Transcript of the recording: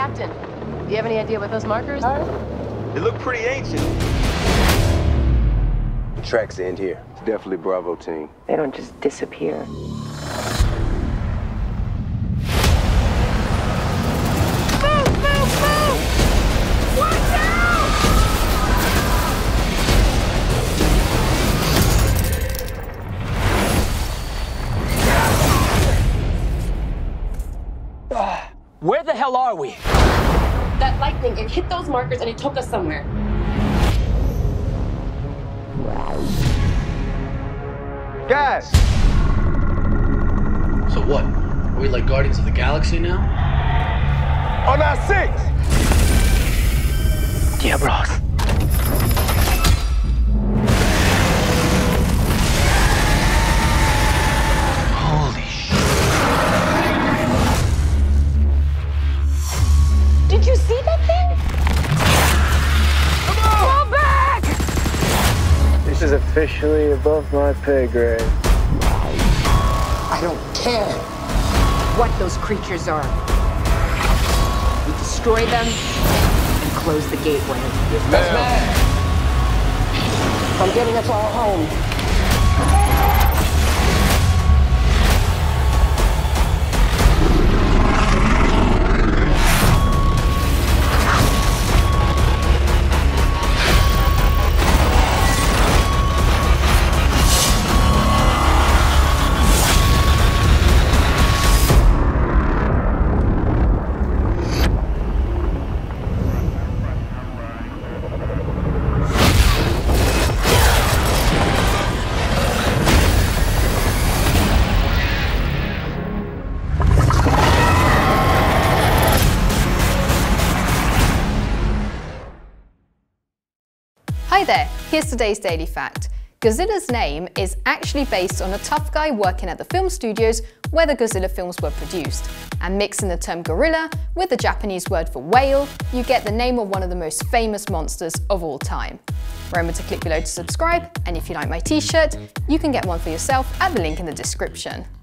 Captain, do you have any idea what those markers are? They look pretty ancient. The tracks end here. It's definitely Bravo team. They don't just disappear. Where the hell are we? That lightning, it hit those markers and it took us somewhere. Guys! So what? Are we like Guardians of the Galaxy now? On our 6! Diablos. Holy shit. Did you see that thing? Come on! Fall back! This is officially above my pay grade. I don't care What those creatures are. We destroy them and close the gateway. Yes, ma'am. I'm getting us all home. Hi there, here's today's Daily Fact. Godzilla's name is actually based on a tough guy working at the film studios where the Godzilla films were produced. And mixing the term gorilla with the Japanese word for whale, you get the name of one of the most famous monsters of all time. Remember to click below to subscribe, and if you like my t-shirt, you can get one for yourself at the link in the description.